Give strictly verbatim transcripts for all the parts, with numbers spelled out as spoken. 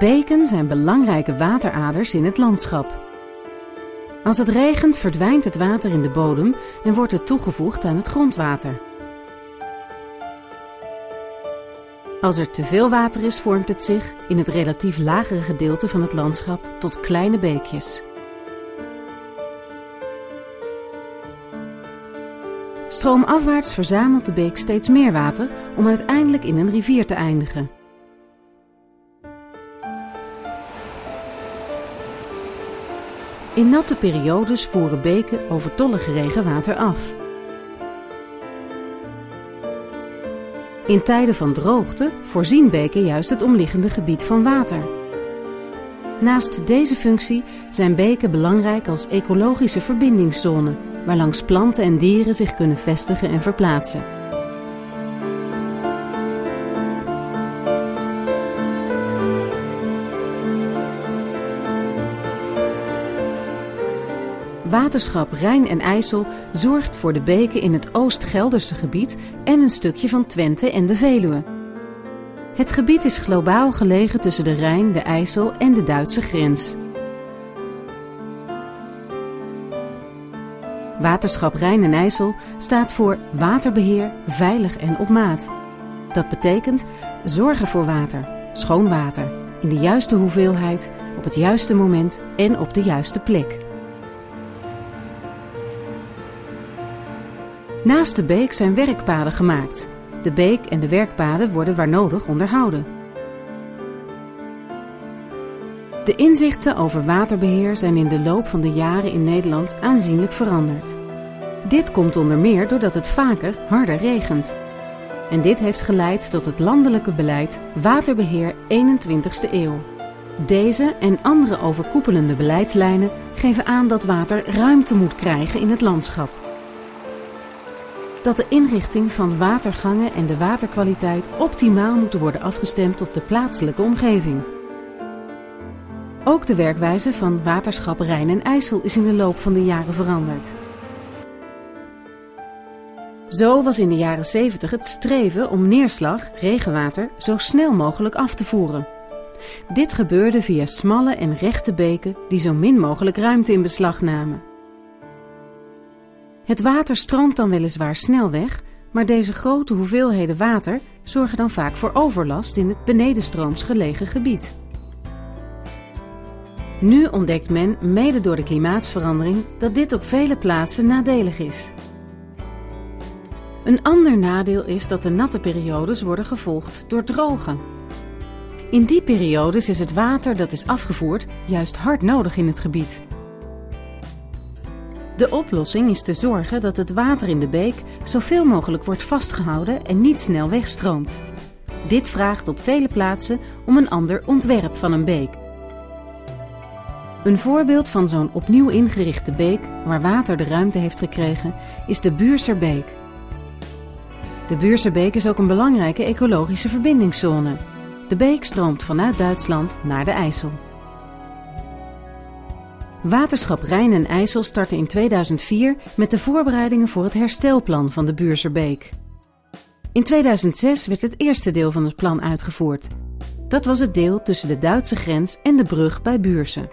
Beken zijn belangrijke wateraders in het landschap. Als het regent verdwijnt het water in de bodem en wordt het toegevoegd aan het grondwater. Als er te veel water is, vormt het zich in het relatief lagere gedeelte van het landschap tot kleine beekjes. Stroomafwaarts verzamelt de beek steeds meer water om uiteindelijk in een rivier te eindigen. In natte periodes voeren beken overtollig regenwater af. In tijden van droogte voorzien beken juist het omliggende gebied van water. Naast deze functie zijn beken belangrijk als ecologische verbindingszone, waarlangs planten en dieren zich kunnen vestigen en verplaatsen. Waterschap Rijn en IJssel zorgt voor de beken in het Oost-Gelderse gebied en een stukje van Twente en de Veluwe. Het gebied is globaal gelegen tussen de Rijn, de IJssel en de Duitse grens. Waterschap Rijn en IJssel staat voor waterbeheer, veilig en op maat. Dat betekent zorgen voor water, schoon water, in de juiste hoeveelheid, op het juiste moment en op de juiste plek. Naast de beek zijn werkpaden gemaakt. De beek en de werkpaden worden waar nodig onderhouden. De inzichten over waterbeheer zijn in de loop van de jaren in Nederland aanzienlijk veranderd. Dit komt onder meer doordat het vaker harder regent. En dit heeft geleid tot het landelijke beleid Waterbeheer eenentwintigste eeuw. Deze en andere overkoepelende beleidslijnen geven aan dat water ruimte moet krijgen in het landschap. Dat de inrichting van watergangen en de waterkwaliteit optimaal moeten worden afgestemd op de plaatselijke omgeving. Ook de werkwijze van Waterschap Rijn en IJssel is in de loop van de jaren veranderd. Zo was in de jaren zeventig het streven om neerslag, regenwater, zo snel mogelijk af te voeren. Dit gebeurde via smalle en rechte beken die zo min mogelijk ruimte in beslag namen. Het water stroomt dan weliswaar snel weg, maar deze grote hoeveelheden water zorgen dan vaak voor overlast in het benedenstrooms gelegen gebied. Nu ontdekt men, mede door de klimaatsverandering, dat dit op vele plaatsen nadelig is. Een ander nadeel is dat de natte periodes worden gevolgd door droge. In die periodes is het water dat is afgevoerd juist hard nodig in het gebied. De oplossing is te zorgen dat het water in de beek zoveel mogelijk wordt vastgehouden en niet snel wegstroomt. Dit vraagt op vele plaatsen om een ander ontwerp van een beek. Een voorbeeld van zo'n opnieuw ingerichte beek waar water de ruimte heeft gekregen is de Buurserbeek. De Buurserbeek is ook een belangrijke ecologische verbindingszone. De beek stroomt vanuit Duitsland naar de IJssel. Waterschap Rijn en IJssel startte in tweeduizend vier met de voorbereidingen voor het herstelplan van de Buurserbeek. In tweeduizend zes werd het eerste deel van het plan uitgevoerd. Dat was het deel tussen de Duitse grens en de brug bij Buurse.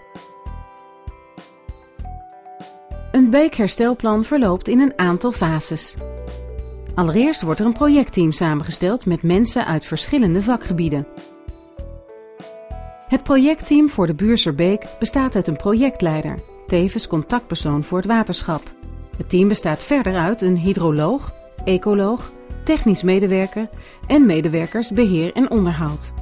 Een beekherstelplan verloopt in een aantal fases. Allereerst wordt er een projectteam samengesteld met mensen uit verschillende vakgebieden. Het projectteam voor de Buurserbeek bestaat uit een projectleider, tevens contactpersoon voor het waterschap. Het team bestaat verder uit een hydroloog, ecoloog, technisch medewerker en medewerkers beheer en onderhoud.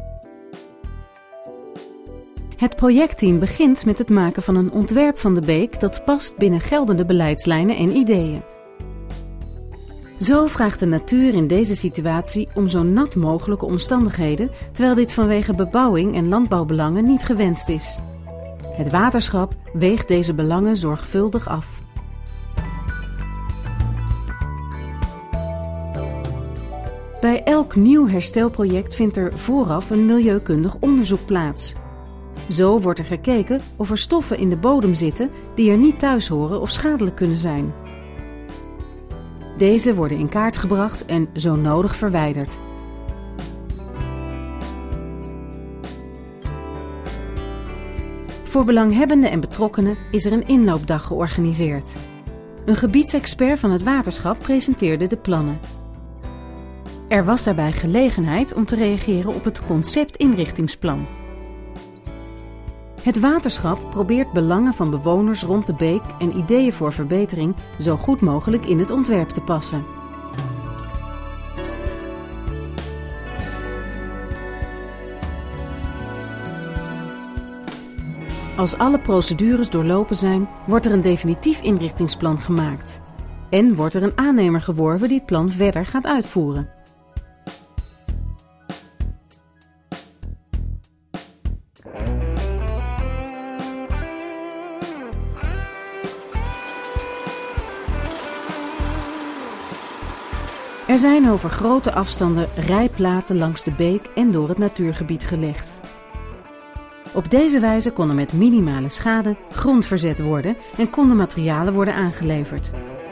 Het projectteam begint met het maken van een ontwerp van de beek dat past binnen geldende beleidslijnen en ideeën. Zo vraagt de natuur in deze situatie om zo nat mogelijke omstandigheden, terwijl dit vanwege bebouwing en landbouwbelangen niet gewenst is. Het waterschap weegt deze belangen zorgvuldig af. Bij elk nieuw herstelproject vindt er vooraf een milieukundig onderzoek plaats. Zo wordt er gekeken of er stoffen in de bodem zitten die er niet thuis horen of schadelijk kunnen zijn. Deze worden in kaart gebracht en zo nodig verwijderd. Voor belanghebbenden en betrokkenen is er een inloopdag georganiseerd. Een gebiedsexpert van het waterschap presenteerde de plannen. Er was daarbij gelegenheid om te reageren op het concept-inrichtingsplan. Het waterschap probeert belangen van bewoners rond de beek en ideeën voor verbetering zo goed mogelijk in het ontwerp te passen. Als alle procedures doorlopen zijn, wordt er een definitief inrichtingsplan gemaakt. En wordt er een aannemer geworven die het plan verder gaat uitvoeren. Er zijn over grote afstanden rijplaten langs de beek en door het natuurgebied gelegd. Op deze wijze kon er met minimale schade grond verzet worden en konden materialen worden aangeleverd.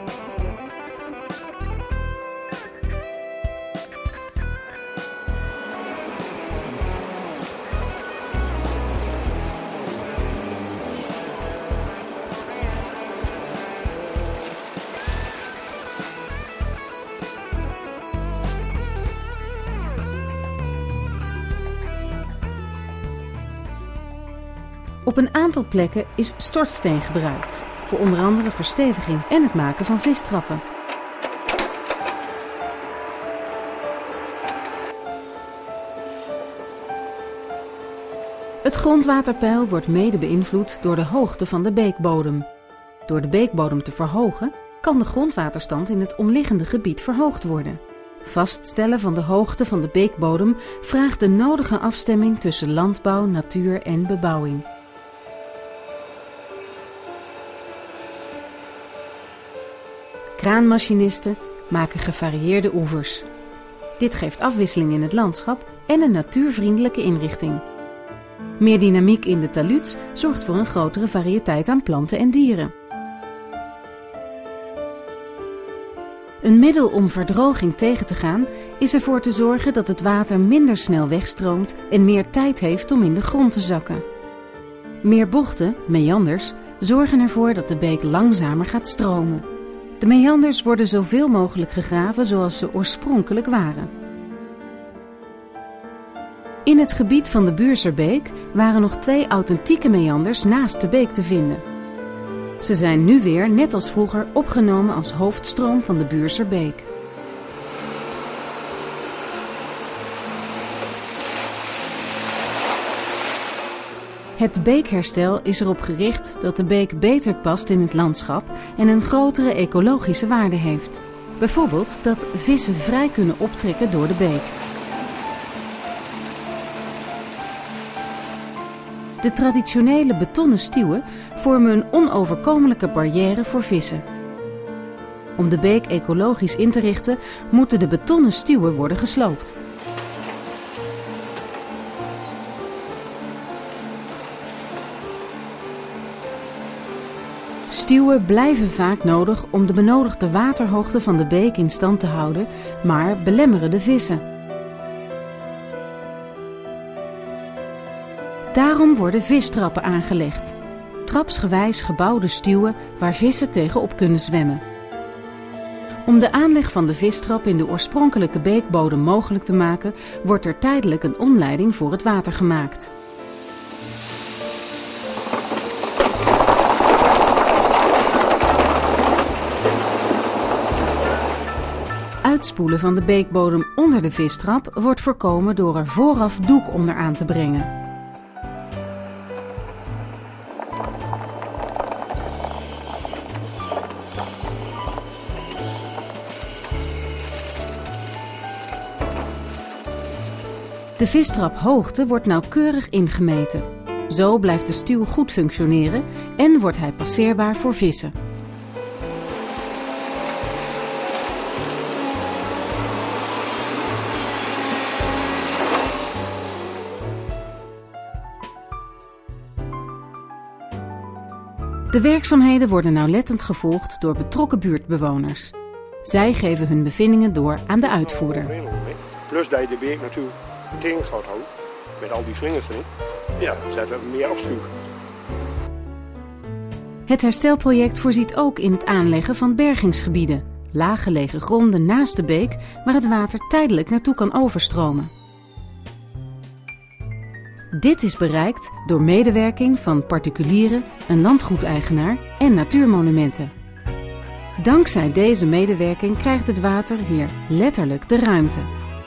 Op een aantal plekken is stortsteen gebruikt, voor onder andere versteviging en het maken van vistrappen. Het grondwaterpeil wordt mede beïnvloed door de hoogte van de beekbodem. Door de beekbodem te verhogen, kan de grondwaterstand in het omliggende gebied verhoogd worden. Vaststellen van de hoogte van de beekbodem vraagt de nodige afstemming tussen landbouw, natuur en bebouwing. Kraanmachinisten maken gevarieerde oevers. Dit geeft afwisseling in het landschap en een natuurvriendelijke inrichting. Meer dynamiek in de taluds zorgt voor een grotere variëteit aan planten en dieren. Een middel om verdroging tegen te gaan is ervoor te zorgen dat het water minder snel wegstroomt en meer tijd heeft om in de grond te zakken. Meer bochten, meanders, zorgen ervoor dat de beek langzamer gaat stromen. De meanders worden zoveel mogelijk gegraven zoals ze oorspronkelijk waren. In het gebied van de Buurserbeek waren nog twee authentieke meanders naast de beek te vinden. Ze zijn nu weer, net als vroeger, opgenomen als hoofdstroom van de Buurserbeek. Het beekherstel is erop gericht dat de beek beter past in het landschap en een grotere ecologische waarde heeft. Bijvoorbeeld dat vissen vrij kunnen optrekken door de beek. De traditionele betonnen stuwen vormen een onoverkomelijke barrière voor vissen. Om de beek ecologisch in te richten, moeten de betonnen stuwen worden gesloopt. Stuwen blijven vaak nodig om de benodigde waterhoogte van de beek in stand te houden, maar belemmeren de vissen. Daarom worden vistrappen aangelegd. Trapsgewijs gebouwde stuwen waar vissen tegenop kunnen zwemmen. Om de aanleg van de vistrap in de oorspronkelijke beekbodem mogelijk te maken, wordt er tijdelijk een omleiding voor het water gemaakt. Uitspoelen van de beekbodem onder de vistrap wordt voorkomen door er vooraf doek onder aan te brengen. De vistraphoogte wordt nauwkeurig ingemeten. Zo blijft de stuw goed functioneren en wordt hij passeerbaar voor vissen. De werkzaamheden worden nauwlettend gevolgd door betrokken buurtbewoners. Zij geven hun bevindingen door aan de uitvoerder. Plus dat je de beek natuurlijk tegen gaat houden, met al die slingers erin. Ja, dat zet er meer afstuw. Het herstelproject voorziet ook in het aanleggen van bergingsgebieden, laaggelegen gronden naast de beek waar het water tijdelijk naartoe kan overstromen. Dit is bereikt door medewerking van particulieren, een landgoedeigenaar en natuurmonumenten. Dankzij deze medewerking krijgt het water hier letterlijk de ruimte.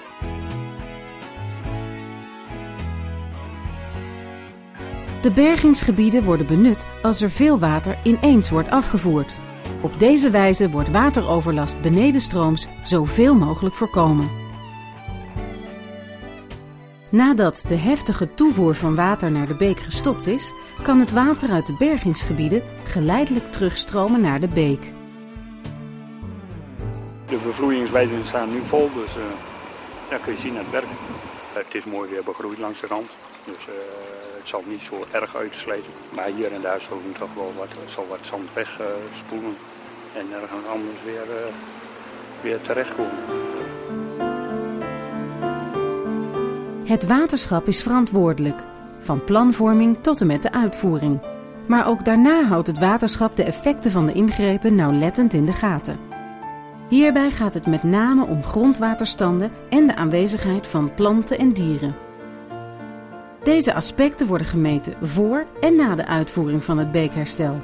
De bergingsgebieden worden benut als er veel water ineens wordt afgevoerd. Op deze wijze wordt wateroverlast benedenstrooms zoveel mogelijk voorkomen. Nadat de heftige toevoer van water naar de beek gestopt is, kan het water uit de bergingsgebieden geleidelijk terugstromen naar de beek. De bevloeiingsweiden staan nu vol, dus uh, dat kun je zien aan het werk. Uh, het is mooi weer begroeid langs de rand, dus uh, het zal niet zo erg uitsleten. Maar hier en daar zal toch wel wat, zal wat zand wegspoelen uh, en ergens anders weer, uh, weer terechtkomen. Het waterschap is verantwoordelijk, van planvorming tot en met de uitvoering. Maar ook daarna houdt het waterschap de effecten van de ingrepen nauwlettend in de gaten. Hierbij gaat het met name om grondwaterstanden en de aanwezigheid van planten en dieren. Deze aspecten worden gemeten voor en na de uitvoering van het beekherstel.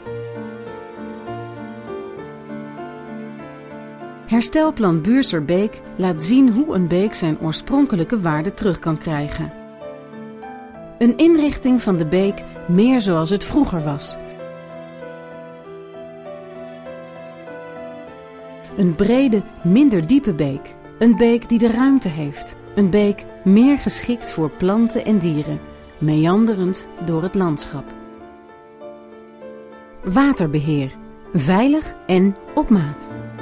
Herstelplan Buurserbeek laat zien hoe een beek zijn oorspronkelijke waarde terug kan krijgen. Een inrichting van de beek meer zoals het vroeger was. Een brede, minder diepe beek. Een beek die de ruimte heeft. Een beek meer geschikt voor planten en dieren, meanderend door het landschap. Waterbeheer. Veilig en op maat.